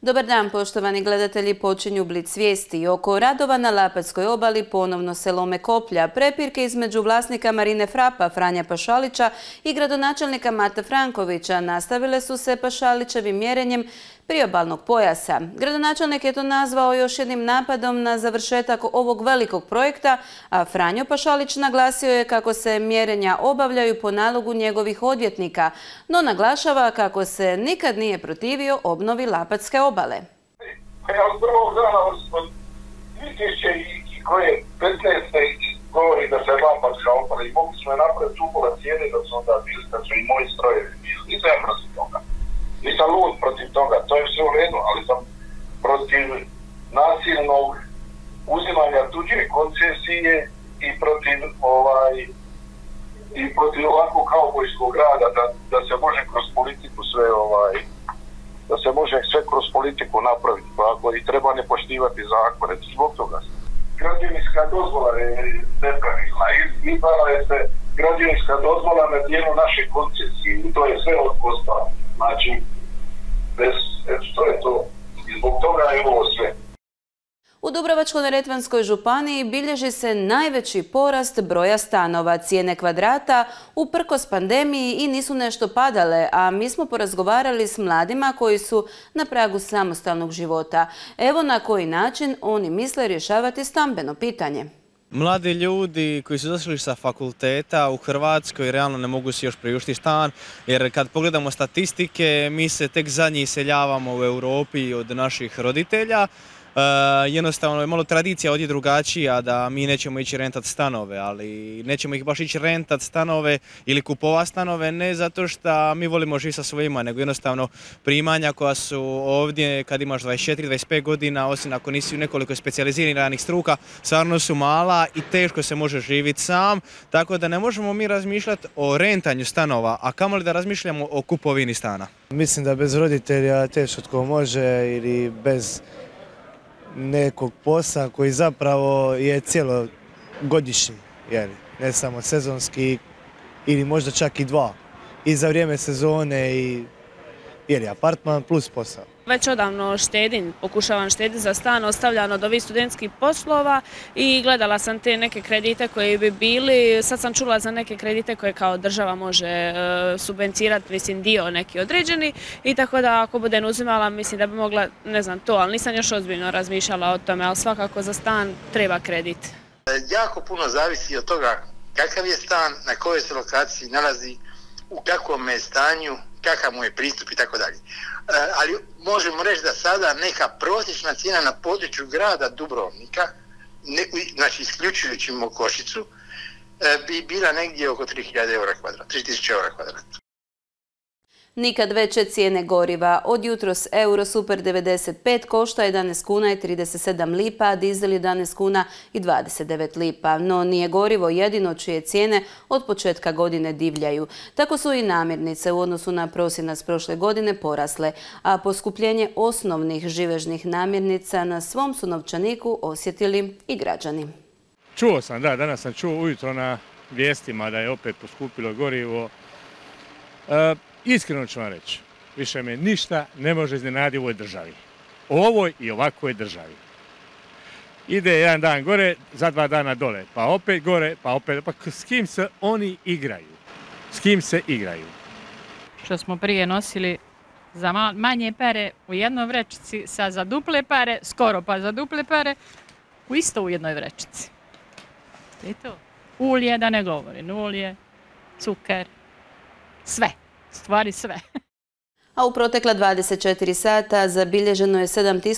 Dobar dan, poštovani gledatelji, počinju Blic vijesti. Oko radova na Lapatskoj obali ponovno se lome koplja. Prepirke između vlasnika Marine Frapa, Franja Pašalića i gradonačelnika Mate Frankovića nastavile su se Pašalićevim mjerenjem priobalnog pojasa. Gradonačelnik je to nazvao još jednim napadom na završetak ovog velikog projekta, a Franjo Pašalić naglasio je kako se mjerenja obavljaju po nalogu njegovih odvjetnika, no naglašava kako se nikad nije protivio obnovi Lapatske obale. Ja od prvog dana od 2015. govori da se Lapatska obala i mogli smo je napraviti upola cijene da su onda bili, da su i moji strojevi bili. Nisam ja protiv toga. Nisam lud protiv toga, to je sve u redu, ali sam protiv nasilnog uzimanja tuđe koncesije i protiv ovakvog kaubojskog rada da se može kroz politiku sve da se može sve kroz politiku napraviti, pa ako i treba ne poštivati zakone. Zbog toga građevinska dozvola je nepravilna. Izdala je se građevinska dozvola na dijelu naše koncesije i to je sve od ostalo. Znači, što je to? I zbog toga je ovo sve. U Dubrovačko-neretvanskoj županiji bilježi se najveći porast broja stanova. Cijene kvadrata uprkos pandemiji i nisu nešto padale, a mi smo porazgovarali s mladima koji su na pragu samostalnog života. Evo na koji način oni misle rješavati stambeno pitanje. Mladi ljudi koji su došli sa fakulteta u Hrvatskoj realno ne mogu si još priuštiti stan, jer kad pogledamo statistike mi se tek zadnji iseljavamo u Europi od naših roditelja. Jednostavno je malo tradicija ovdje drugačija da mi nećemo ići rentat stanove, ali nećemo ih baš ići rentat stanove ili kupovati stanove ne zato što mi volimo živjeti sa svojima, nego jednostavno primanja koja su ovdje kad imaš 24-25 godina, osim ako nisi u nekoliko specijaliziranih struka, stvarno su mala i teško se može živjeti sam, tako da ne možemo mi razmišljati o rentanju stanova, a kamoli da razmišljamo o kupovini stana. Mislim da bez roditelja teško tko može ili bez nekog posla koji zapravo je cijelogodišnji, ne samo sezonski ili možda čak i dva. I za vrijeme sezone i apartman plus posao. Već odavno štedim, pokušavam štediti za stan, ostavljano od ovih studentskih poslova i gledala sam te neke kredite koji bi bili, sad sam čula za neke kredite koje kao država može subvencionirati, mislim dio neki određeni i tako da ako budem uzimala mislim da bi mogla, ne znam to, ali nisam još ozbiljno razmišljala o tome, ali svakako za stan treba kredit. Jako puno zavisi od toga kakav je stan, na kojoj se lokaciji nalazi, u kakvom je stanju, kakav mu je pristup i tako dalje. Ali možemo reći da sada neka prosječna cijena na području grada Dubrovnika, znači isključujući Mokošicu, bi bila negdje oko 3.000 eura kvadrat, 3.000 eura kvadrat. Nikad veće cijene goriva. Od jutros euro super 95 košta 11 kuna i 37 lipa, a dizel 11 kuna i 29 lipa. No nije gorivo jedino čije cijene od početka godine divljaju. Tako su i namirnice u odnosu na prosinac prošle godine porasle, a poskupljenje osnovnih živežnih namirnica na svom su novčaniku osjetili i građani. Čuo sam, danas sam čuo ujutro na vijestima da je opet poskupilo gorivo. Iskreno ću vam reći, više me ništa ne može iznenaditi u ovoj državi. Ovoj i ovakvoj državi. Ide jedan dan gore, za 2 dana dole, pa opet gore, pa opet. Pa s kim se oni igraju? S kim se igraju? Što smo prije nosili za manje pare u jednoj vrećici, sad za duple pare, skoro pa za duple pare, isto u jednoj vrećici. I to. Ulje da ne govorim, ulje, cuker, sve. Stvari sve. A u protekla 24 sata zabilježeno je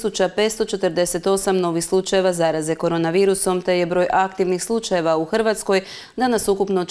7.548 novih slučajeva zaraze koronavirusom, te je broj aktivnih slučajeva u Hrvatskoj danas ukupno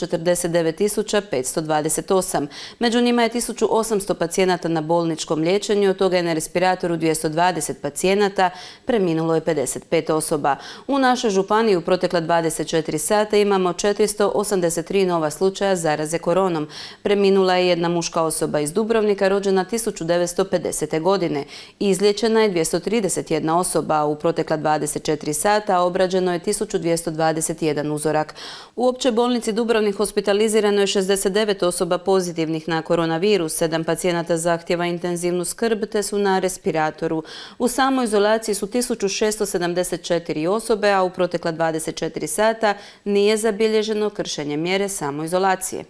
49.528. Među njima je 1.800 pacijenata na bolničkom liječenju, od toga je na respiratoru 220 pacijenata, preminulo je 55 osoba. U našoj županiji u protekla 24 sata imamo 483 nova slučaja zaraze koronom. Preminula je jedna muška osoba iz Dubrovnika rođena 1950. godine. Izliječena je 231 osoba, u protekla 24 sata obrađeno je 1221 uzorak. U općoj bolnici Dubrovnik hospitalizirano je 69 osoba pozitivnih na koronavirus, 7 pacijenata zahtjeva intenzivnu skrb te su na respiratoru. U samoizolaciji su 1674 osobe, a u protekla 24 sata nije zabilježeno kršenje mjere samoizolacije.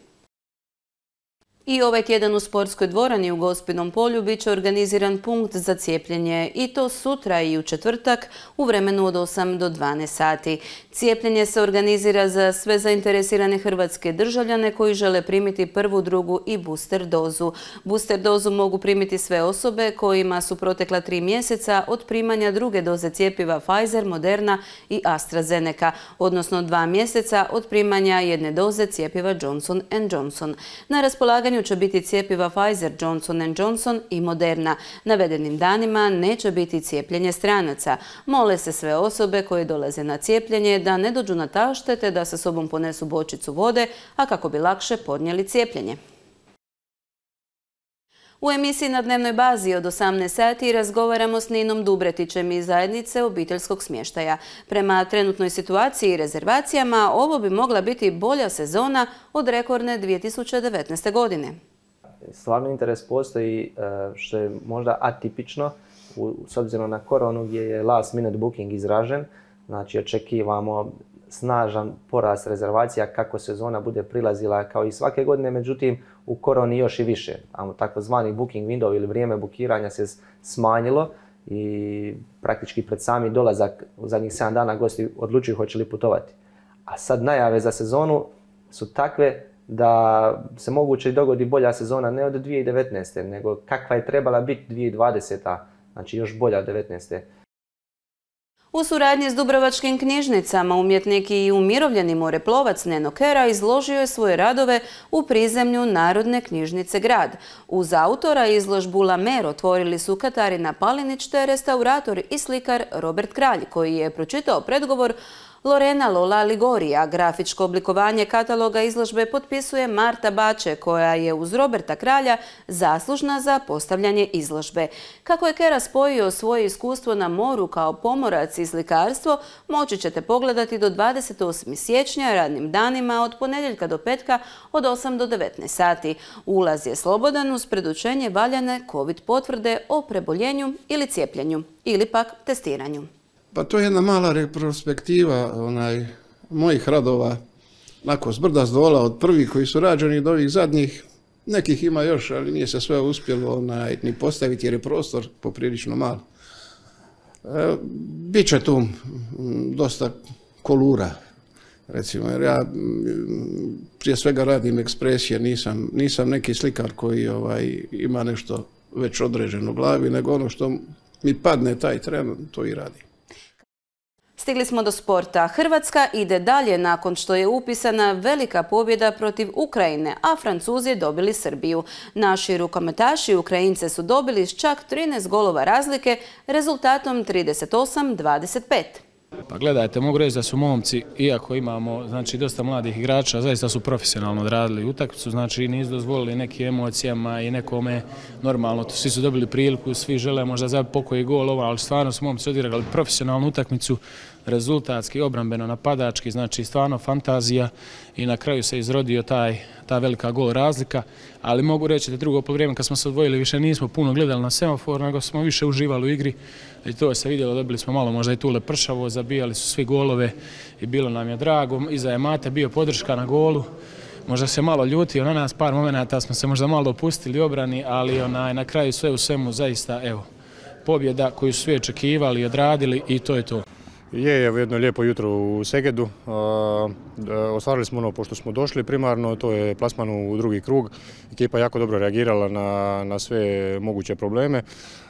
I ovaj tjedan u sportskoj dvorani u Gospinom polju bit će organiziran punkt za cijepljenje i to sutra i u četvrtak u vremenu od 8 do 12 sati. Cijepljenje se organizira za sve zainteresirane hrvatske državljane koji žele primiti prvu, drugu i booster dozu. Booster dozu mogu primiti sve osobe kojima su protekla 3 mjeseca od primanja druge doze cjepiva Pfizer, Moderna i AstraZeneca, odnosno 2 mjeseca od primanja jedne doze cjepiva Johnson & Johnson. Na raspolaganju će biti cjepiva Pfizer, Johnson & Johnson i Moderna. Navedenim danima neće biti cijepljenje stranaca. Mole se sve osobe koje dolaze na cijepljenje da ne dođu na tašte te da sa sobom ponesu bočicu vode, a kako bi lakše podnijeli cijepljenje. U emisiji Na dnevnoj bazi od 18 sati razgovaramo s Ninom Dubretićem iz zajednice obiteljskog smještaja. Prema trenutnoj situaciji i rezervacijama, ovo bi mogla biti bolja sezona od rekordne 2019. godine. Stvarno interes postoji, što je možda atipično, s obzirom na koronu gdje je last minute booking izražen. Znači očekivamo snažan porast rezervacija kako sezona bude prilazila kao i svake godine, međutim u koroni još i više. Takozvani booking window ili vrijeme bukiranja se smanjilo i praktički pred sami dolazak u zadnjih 7 dana gosti odlučuju hoće li putovati. A sad najave za sezonu su takve da se moguće dogodi bolja sezona ne od 2019. nego kakva je trebala biti 2020. Znači još bolja od 2019. U suradnji s dubrovačkim knjižnicama umjetnik i umirovljeni moreplovac Neno Kera izložio je svoje radove u prizemlju Narodne knjižnice Grad. Uz autora izložbu La Mer otvorili su Katarina Palinić te restaurator i slikar Robert Kralj, koji je pročitao predgovor Lorena Lola Ligorija. Grafičko oblikovanje kataloga izložbe potpisuje Marta Bače, koja je uz Roberta Kralja zaslužna za postavljanje izložbe. Kako je Kera spojio svoje iskustvo na moru kao pomorac i slikarstvo, moći ćete pogledati do 28. siječnja radnim danima od ponedjeljka do petka od 8 do 19 sati. Ulaz je slobodan uz predočenje valjane COVID potvrde o preboljenju ili cijepljenju ili pak testiranju. Pa to je jedna mala retrospektiva mojih radova, s brda s dola, od prvih koji su rađeni do ovih zadnjih. Nekih ima još, ali nije se sve uspjelo ni postaviti jer je prostor poprilično mal. Biće tu dosta kolura, recimo, jer ja prije svega radim ekspresije, nisam neki slikar koji ima nešto već određeno u glavi, nego ono što mi padne taj tren, to i radim. Stigli smo do sporta. Hrvatska ide dalje nakon što je upisana velika pobjeda protiv Ukrajine, a Francuzi dobili Srbiju. Naši rukometaši Ukrajince su dobili s čak 13 golova razlike rezultatom 38-25. Pa gledajte, mogu reći da su momci, iako imamo dosta mladih igrača, zaista su profesionalno odradili utakmicu, nisu dozvolili nekim emocijama i nekome normalno, svi su dobili priliku, svi žele možda za pokoji gol, ali stvarno su momci odigrali profesionalnu utakmicu, rezultatski, obrambeno, napadački, stvarno fantazija i na kraju se izrodio ta velika gol razlika, ali mogu reći da drugo poluvrijeme kad smo se odvojili više nismo puno gledali na semafor, nego smo više uživali u igri i to se vidjelo, dobili smo malo možda i tu lepršavo, zabijali su svi golove i bilo nam je drago, iza je Mate bio podrška na golu, možda se malo ljutio na nas, par momenata smo se možda malo opustili u obrani, ali na kraju sve u svemu zaista, evo, pobjeda koju su svi očekivali i odradili i to je to. Je jedno lijepo jutro u Segedu. Ostvarili smo ono pošto smo došli primarno, to je plasman u drugi krug. Ekipa jako dobro reagirala na sve moguće probleme.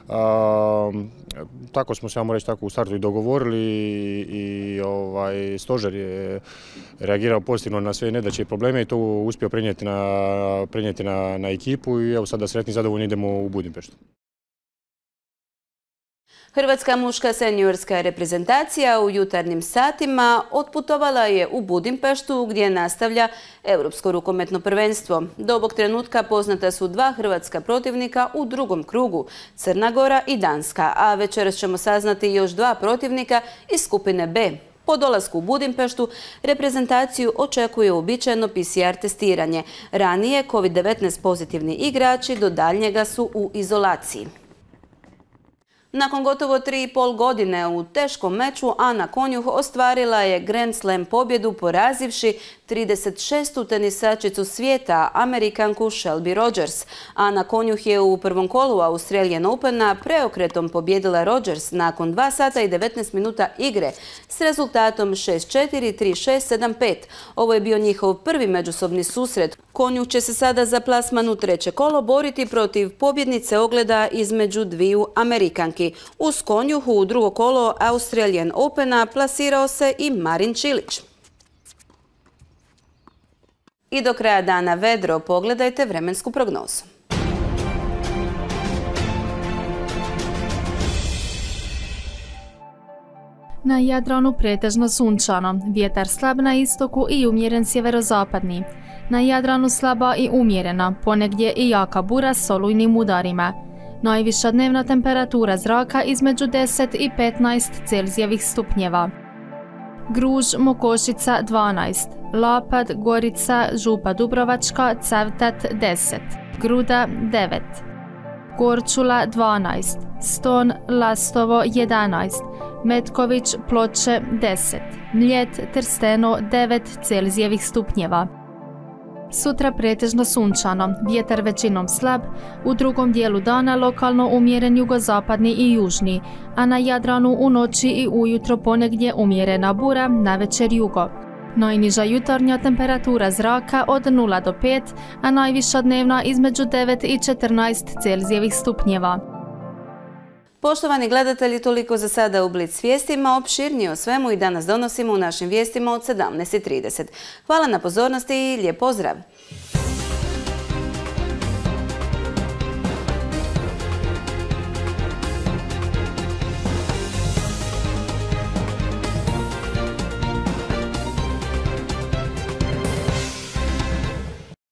Tako smo se, ja moram reći, tako u startu i dogovorili i stožer je reagirao pozitivno na sve nedaće i probleme i to uspio prenijeti na ekipu i evo sada sretni i zadovoljni idemo u Budimpeštu. Hrvatska muška seniorska reprezentacija u jutarnjim satima otputovala je u Budimpeštu gdje nastavlja Europsko rukometno prvenstvo. Do ovog trenutka poznata su dva hrvatska protivnika u drugom krugu, Crna Gora i Danska, a večeras ćemo saznati još dva protivnika iz skupine B. Po dolasku u Budimpeštu reprezentaciju očekuje uobičajeno PCR testiranje. Ranije COVID-19 pozitivni igrači do daljnjega su u izolaciji. Nakon gotovo 3,5 godine u teškom meču, Ana Konjuh ostvarila je Grand Slam pobjedu porazivši 36. tenisačicu svijeta, Amerikanku Shelby Rogers. Ana Konjuh je u prvom kolu Australian Opena preokretom pobjedila Rogers nakon 2 sata i 19 minuta igre s rezultatom 6-4, 3-6, 7-5. Ovo je bio njihov prvi međusobni susret. Konjuh će se sada za plasman u treće kolo boriti protiv pobjednice ogleda između dviju Amerikanki. Uz Konjuh u drugo kolo Australian Opena plasirao se i Marin Čilić. I do kraja dana vedro, pogledajte vremensku prognozu. Na Jadranu pretežno sunčano, vjetar slab na istoku i umjeren sjeverozapadni. Na Jadranu slaba i umjerena, ponegdje i jaka bura s olujnim udarima. Najviša dnevna temperatura zraka između 10 i 15 Celzijevih stupnjeva. Gruž, Mokošica 12, Lapad, Gorica, Župa Dubrovačka, Cavtat 10, Gruda 9, Korčula 12, Ston, Lastovo 11, Metković, Ploče 10, Mljet, Trsteno 9 Celzijevih stupnjeva. Sutra pretežno sunčano, vjetar većinom slab, u drugom dijelu dana lokalno umjeren jugozapadni i južni, a na Jadranu u noći i ujutro ponegdje umjerena bura, navečer jugo. Najniža jutarnja temperatura zraka od 0 do 5, a najviša dnevna između 9 i 14 Celzijevih stupnjeva. Poštovani gledatelji, toliko za sada u Blic vijestima. Opširnije o svemu i danas donosimo u našim vijestima od 17:30. Hvala na pozornosti i lijep pozdrav!